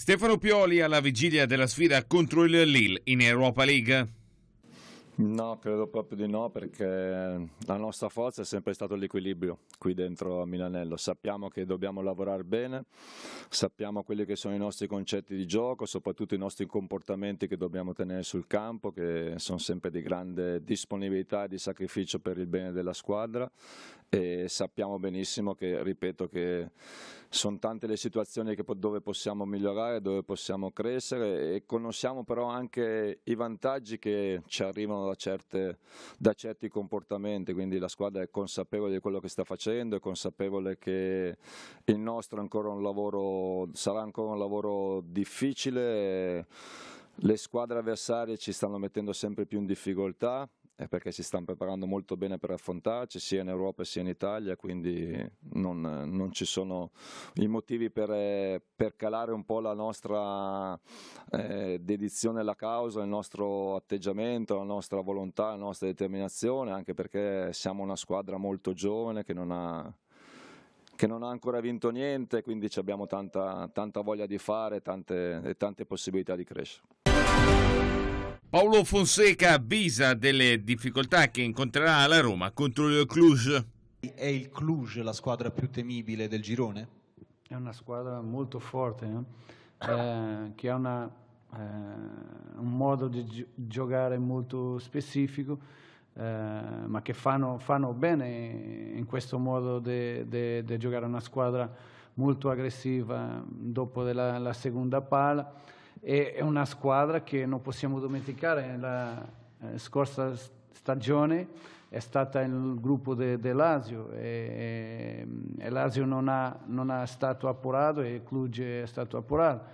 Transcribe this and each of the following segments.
Stefano Pioli alla vigilia della sfida contro il Lille in Europa League. No, credo proprio di no, perché la nostra forza è sempre stato l'equilibrio qui dentro a Milanello. Sappiamo che dobbiamo lavorare bene, sappiamo quelli che sono i nostri concetti di gioco, soprattutto i nostri comportamenti che dobbiamo tenere sul campo, che sono sempre di grande disponibilità e di sacrificio per il bene della squadra, e sappiamo benissimo che, ripeto, che sono tante le situazioni dove possiamo migliorare, dove possiamo crescere, e conosciamo però anche i vantaggi che ci arrivano da certi comportamenti, quindi la squadra è consapevole di quello che sta facendo, è consapevole che il nostro sarà ancora un lavoro difficile. Le squadre avversarie ci stanno mettendo sempre più in difficoltà, perché si stanno preparando molto bene per affrontarci sia in Europa sia in Italia, quindi non ci sono i motivi per calare un po' la nostra dedizione alla causa, il nostro atteggiamento, la nostra volontà, la nostra determinazione, anche perché siamo una squadra molto giovane che non ha ancora vinto niente, quindi abbiamo tanta voglia di fare e tante possibilità di crescere. Paulo Fonseca avvisa delle difficoltà che incontrerà la Roma contro il Cluj. È il Cluj la squadra più temibile del girone? È una squadra molto forte, che ha un modo di giocare molto specifico, ma che fanno bene in questo modo di giocare. Una squadra molto aggressiva dopo la seconda palla. È una squadra che non possiamo dimenticare. La scorsa stagione è stata il gruppo Lazio e Lazio non ha stato appurato e Cluj è stato appurato.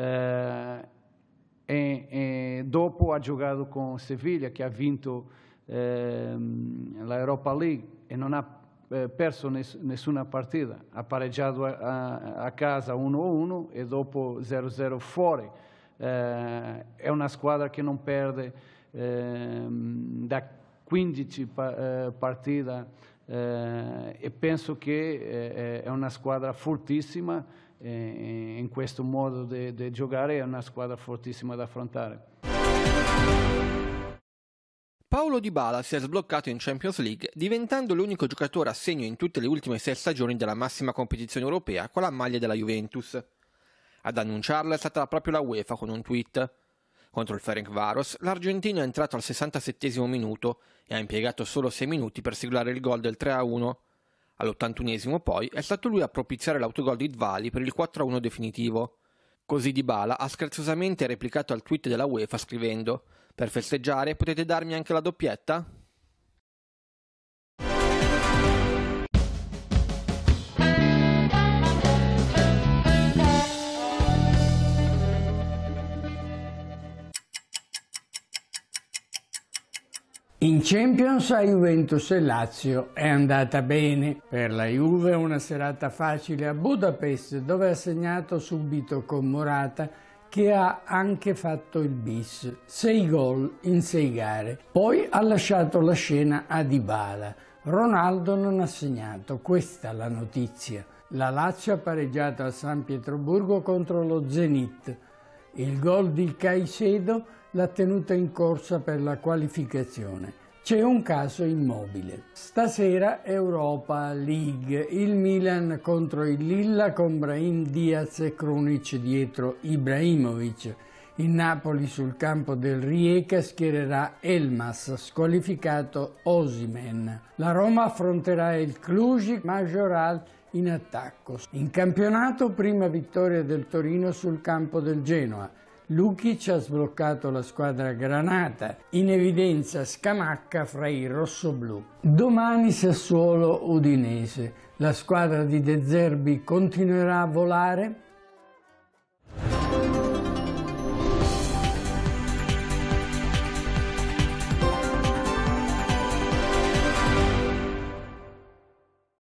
E dopo ha giocato con Sevilla, che ha vinto l'Europa League e non ha perso nessuna partita. Ha pareggiato a casa 1-1 e dopo 0-0 fuori. È una squadra che non perde da 15 partite e penso che è una squadra fortissima in questo modo di giocare, è una squadra fortissima da affrontare. Paulo Dybala si è sbloccato in Champions League, diventando l'unico giocatore a segno in tutte le ultime 6 stagioni della massima competizione europea con la maglia della Juventus. Ad annunciarlo è stata proprio la UEFA con un tweet. Contro il Ferencváros, l'argentino è entrato al 67esimo minuto e ha impiegato solo 6 minuti per siglare il gol del 3-1. All'81esimo poi è stato lui a propiziare l'autogol di Dvali per il 4-1 definitivo. Così Dybala ha scherzosamente replicato al tweet della UEFA scrivendo: «Per festeggiare potete darmi anche la doppietta?» In Champions a Juventus e Lazio è andata bene. Per la Juve una serata facile a Budapest, dove ha segnato subito con Morata, che ha anche fatto il bis, 6 gol in 6 gare. Poi ha lasciato la scena a Dybala. Ronaldo non ha segnato, questa la notizia. La Lazio ha pareggiato a San Pietroburgo contro lo Zenit. Il gol di Caicedo l'ha tenuta in corsa per la qualificazione. C'è un caso Immobile. Stasera Europa League, il Milan contro il Lilla con Brahim Diaz e Krunic dietro Ibrahimovic. Il Napoli sul campo del Rijeka schiererà Elmas, squalificato Osimhen. La Roma affronterà il Cluj Majoral in attacco. In campionato prima vittoria del Torino sul campo del Genoa. Lukic ha sbloccato la squadra granata, in evidenza Scamacca fra i rossoblù. Domani Sassuolo Udinese, la squadra di De Zerbi continuerà a volare?